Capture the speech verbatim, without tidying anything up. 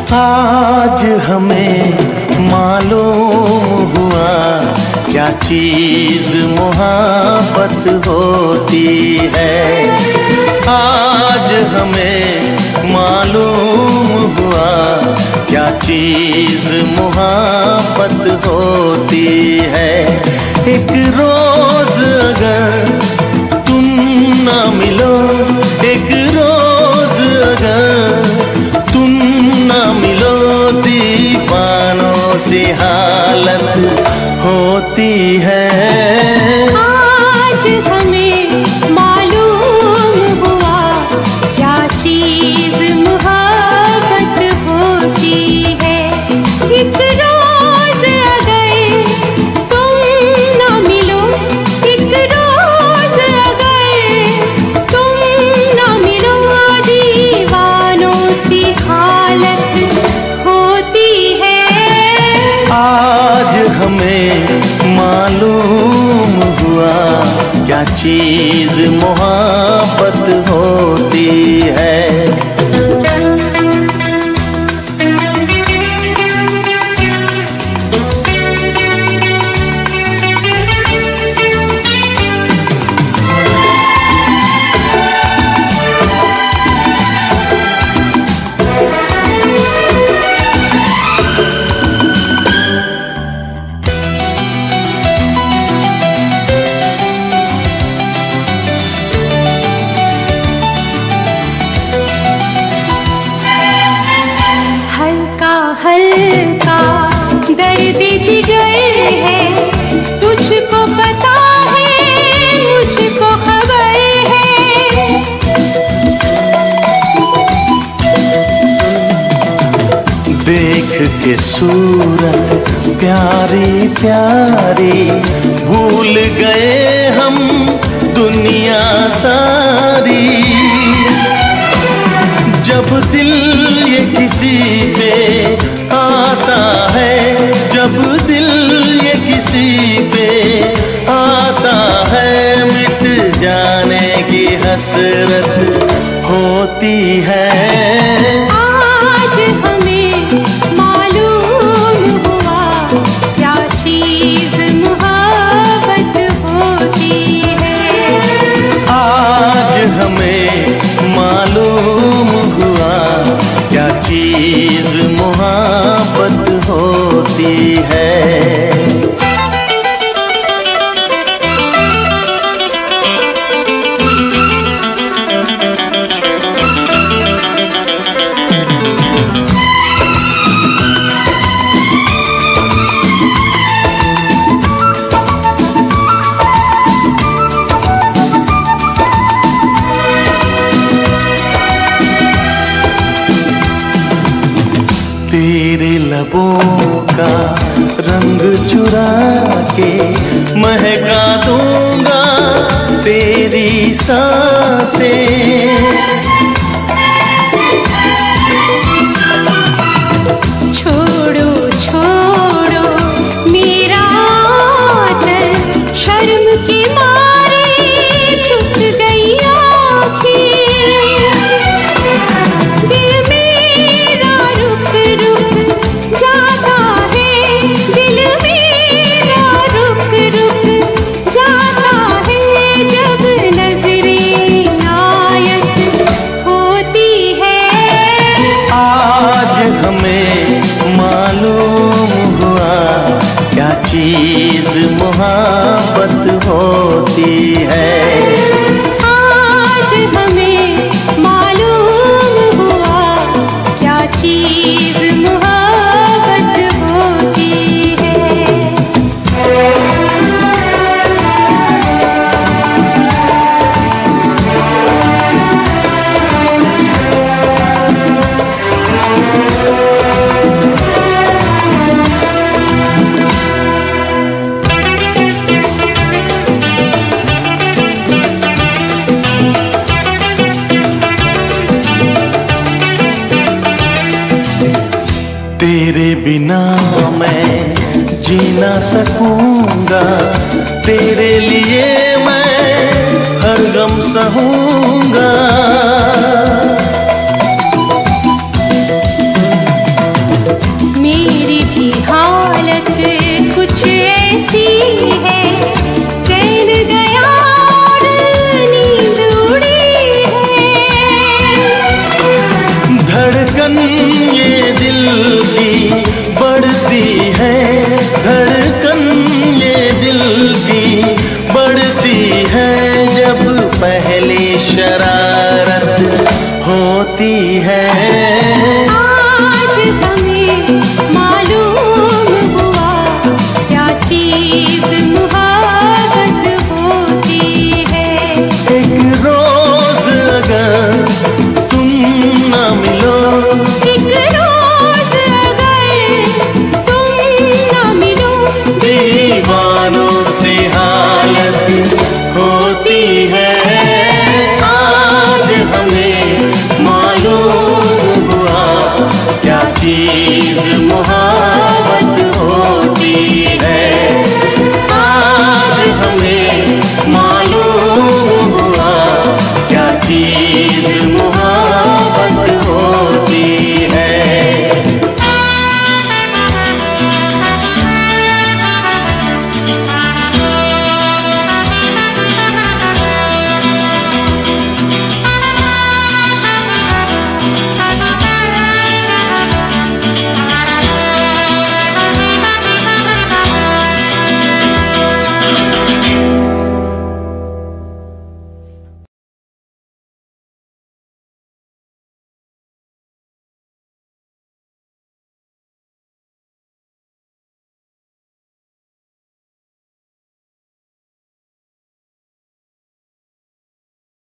आज हमें मालूम हुआ क्या चीज मोहब्बत होती है। आज हमें मालूम हुआ क्या चीज मोहब्बत होती है। एक रोज अगर तुम ना मिलो, एक रोज अगर तुम ना मिलो, दीवानों सी हालत होती है। आज हमें मालूम हुआ क्या चीज मोहब्बत होती है। एक रोज अगर तुम ना मिलो, एक रोज अगर तुम ना मिलो, दीवानों सी हालत होती है। आज हमें मालूम हुआ क्या चीज मोहब्बत होती है। हल्का दर्द जिगर है, तुझको पता है, मुझको खबर है। देख के सूरत प्यारी प्यारी, भूल गए हम दुनिया सारी। जब दिल ये किसी पे आता है, जब दिल ये किसी पे आता है, मिट जाने की हसरत होती है। आज हमें मालूम हुआ क्या चीज मोहब्बत होती है। आज हमें मालूम हुआ क्या चीज मोहब्बत होती है। तेरे लबों का रंग चुरा के महका दूंगा तेरी सांसें। छोड़ो छोड़ो मेरा आंचल, शर्म के मारे झुक गई आँखें। दिल मेरा रुक रुक जाता है, दिल मेरा रुक रुक जाता है, जब नजरें नायक होती है। आज हमें मालूम हुआ क्या चीज मोहब्बत होती है। आज हमें मालूम हुआ क्या चीज मोहब्बत होती है। तेरे बिना मैं जी ना सकूंगा, तेरे लिए मैं हर गम सहूंगा। होती है। आज हमें मालूम हुआ क्या चीज मुहब्बत होती है। एक रोज अगर तुम न मिलो